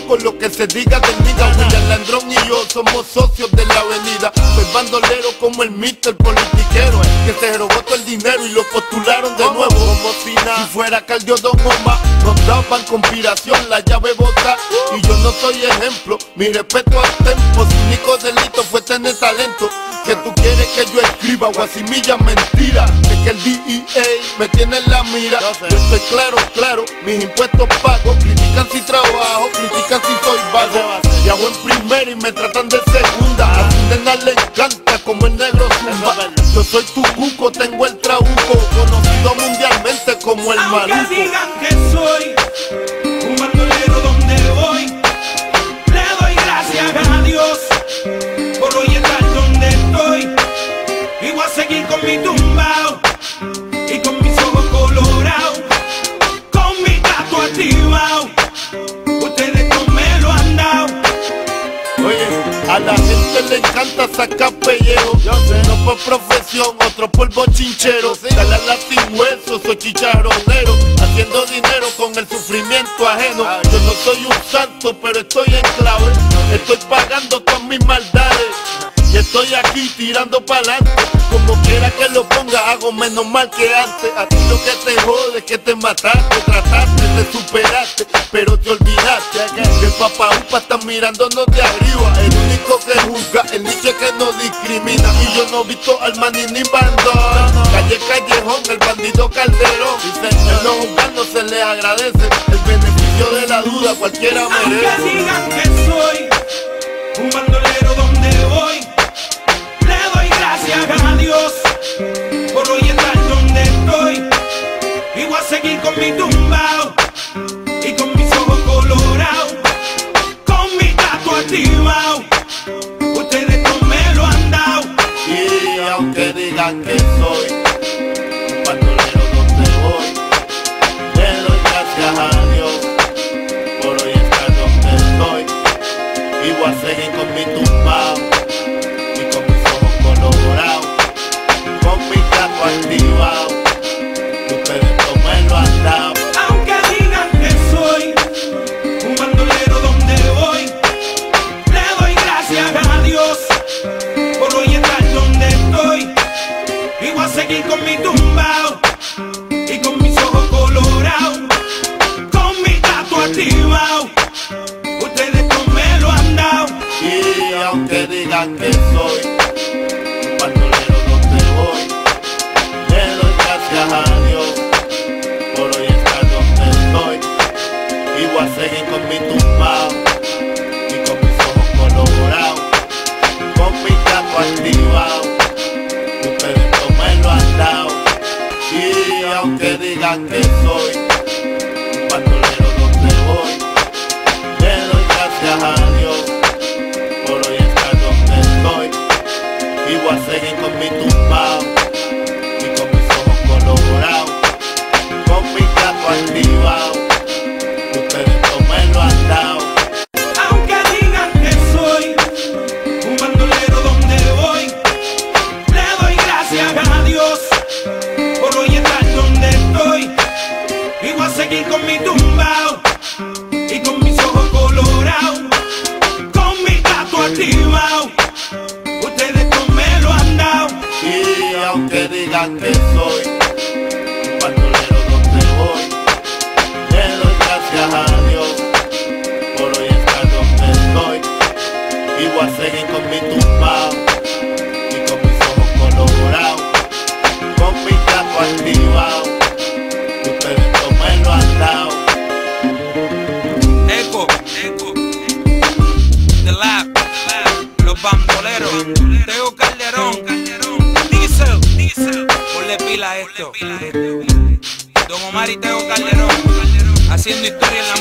con lo que se diga del nigga. William Landrón y yo somos socios de la avenida. Soy bandolero como el Mr. Politiquero, que se robó todo el dinero y lo postularon de nuevo. Como si fuera Caldiodón Oma, nos daban conspiración, la llave bota. Y yo no soy ejemplo, mi respeto al tempo. Su único delito fue tener talento. Que tú quieres que yo escriba guasimilla mentira. Es que el DEA me tiene en la mira. Yo estoy claro, mis impuestos pago. Critican si trabajo, critican si soy vago. Viajo en primera y me tratan de segunda. A Sindena le encanta como el negro zumba. Yo soy tu cuco, tengo el trabuco, conocido mundialmente como el maluco. Aunque digan que soy un bandolero donde voy, le doy gracias a Dios por hoy estar donde estoy. Y voy a seguir con mi tumbao y con mis ojos colorados, con mi gato activado. Ustedes no me lo han dado. Oye, a la gente le encanta sacar pellejo. No por profesión, otro por bochinchero. Dale a la sin hueso, soy chicharronero, haciendo dinero con el sufrimiento ajeno. Yo no soy un santo, pero estoy en clave. Estoy pagando con mis maldades y estoy aquí tirando pa'lante. Como quiera que lo ponga, hago menos mal que antes. A ti lo que te jode es que te mataste, trataste, te superaste, pero te olvidaste que el papá upa está mirándonos de arriba. El único que juzga, el nicho que no discrimina. Y yo no he visto al maní ni bandón. Calle Callejón, el bandido Calderón. El no juzgar no se le agradece. El beneficio de la duda cualquiera merece. Aunque digan que soy un bandolero donde voy, le doy gracias a Dios por hoy estar donde estoy. Y voy a seguir con mi tumbao y con mis ojos colorados, con mi gato activado. Ustedes no me lo han dado. Y aunque digan que soy un bandolero donde voy, le doy gracias a Dios por hoy estar donde estoy. Y voy a seguir con mi tumbao y con mis ojos colorados, con mi gato activado. Ustedes no me lo han dado. Aunque digan que soy un bandolero donde voy, le doy gracias a Dios por hoy estar donde estoy. Y voy a seguir con mi tumbao y con mis ojos colorados, con mi gato activado. Ustedes no me lo han dado. Y aunque digan que soy un bandolero donde voy, le doy gracias a Dios por hoy estar donde estoy. Y voy a seguir con mi tumbao y con mis ojos colorados, con mi gato activado. Ustedes no me lo han dado. Y aunque digan que soy un bandolero donde voy, le doy gracias a Dios por hoy estar donde estoy. Y voy a seguir con mi tumbao y con mis ojos colorados, con mi gato activado. Ustedes no me lo han dado. Aunque digan que soy un bandolero donde voy, le doy gracias a Dios por hoy estar donde estoy. Y voy a seguir con mi tumbao y con mis ojos colorados, con mi gato activado. Ustedes no me lo han dado. Y aunque digan que soy un bandolero donde voy, le doy gracias a Dios por hoy estar donde estoy. Y voy a seguir con mi tumbao y con mis ojos colorados, con mi gato activado. Ustedes no me lo han dado. Eco, The Lab, los bandoleros, Teo Calderón, Diesel, ponle pila a esto. Don Omar y Teo Calderón, haciendo historia en la